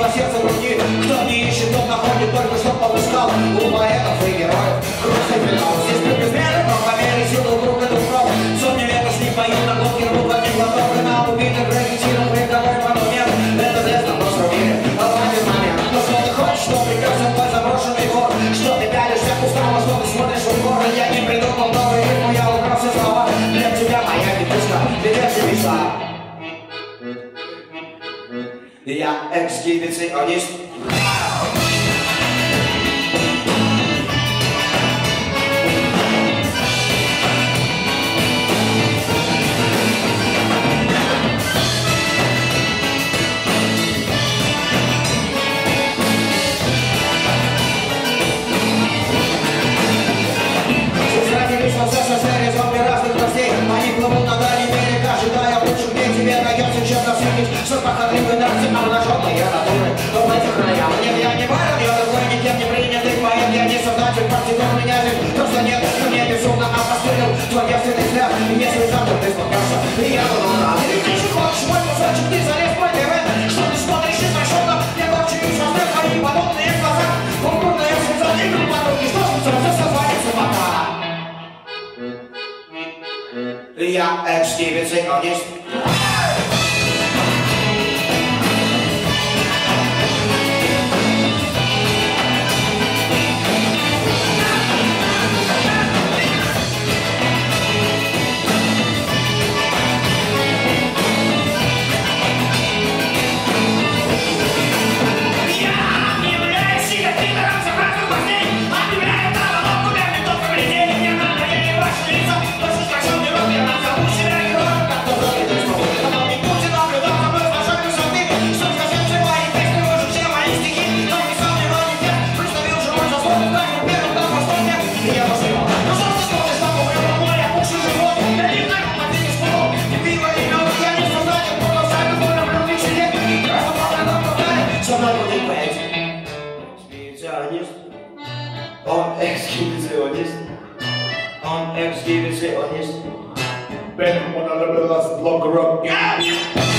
сердце в груди. Кто не ищет, тот находит, только что повыскал. У поэтов и героев грустный финал. Здесь при безмерном, но по мере силы друг это вправ. Сотни лет с ним поют на глотке, рвут в одних глоток. И на убитых граффитиров рядовой монумент. Это тест, но сравнили, один момент. Но что ты хочешь, что прекрасен твой заброшенный двор? Что ты пялишься устало, что ты смотришь в упор? Я не придумал новый ритм, я украл все слова. Для тебя моя петушка, ведет веса. Я эксгибиционист. Что похотливый нравится обнаженные натуры. Но в этих краях нет, я не барин, я другой никем не принятый поэт. Я не создатель партитур, меня здесь просто нет. Мне безумно опостылил твой девственный взгляд. И если завтра ты споткнешься, и я буду рад. Или ты же хочешь мой кусочек, ты залез в мой ТВ. Что ты смотришь измощенно, я ворчаюсь во сне, твои подобные глаза. Культурная слеза, игру подруги, что случилось, все свалится пока. Я экс-эксгибиционист. Он эксгибиционист. Он эксгибиционист. Поэтому надо было блок-рок.